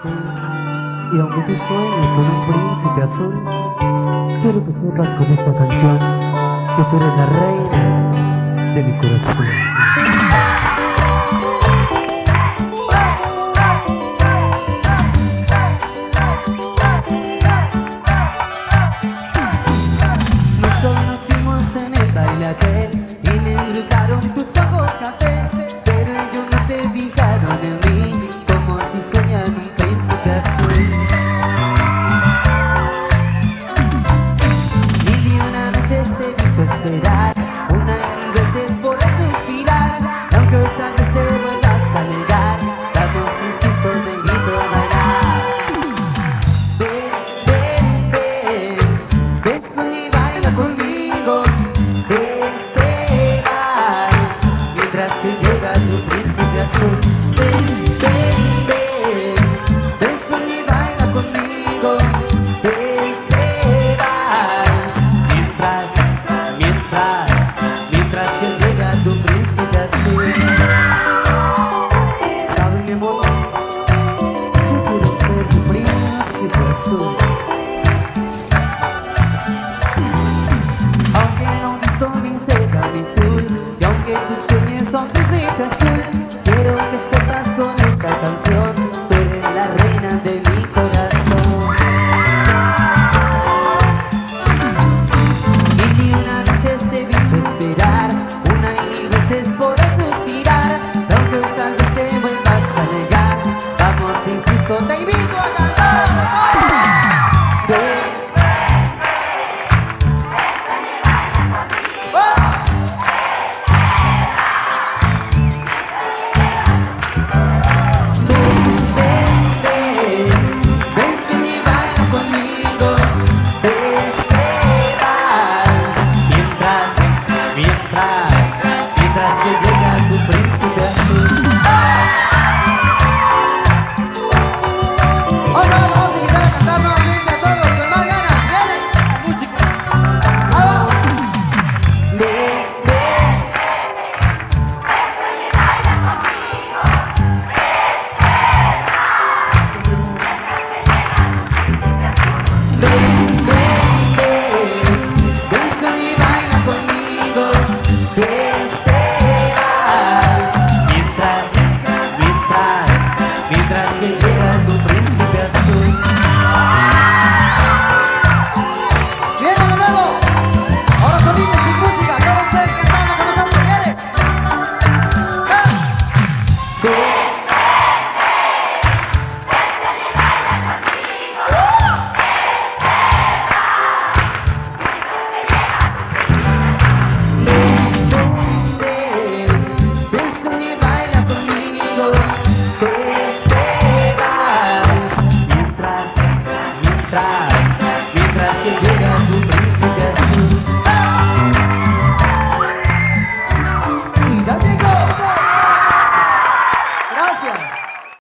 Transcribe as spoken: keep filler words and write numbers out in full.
Y aunque tú sueñes con un príncipe azul, quiero que sepas con esta canción que tú eres la reina de mi corazón. Y me embrujaron tus ojos café, pero ellos no se fijaron en mí, como si soñan un príncipe azul. Mil y una noches te hizo esperar, una y mil veces por suspirar, y aunque otra vez te vuelvas a negar, damos un susto, te invito a bailar. Ven, ven, ven, ven, ven y baila conmigo. Que llega tu príncipe azul. Ven, ven, ven, ven, sueña y baila conmigo. Este baile, mientras, mientras, mientras que llega tu príncipe azul. ¿Sabes, mi amor? Yo quiero ser tu príncipe azul. Aunque no visto ni seda ni tul, y aunque tus sueños son príncipe azul, quiero que sepas con esta canción, tú eres la reina de mi corazón. Mil y una noches te hizo esperar, una y mil veces por suspirar, aunque tal vez te vuelvas a negar, vamos, insisto, te invito.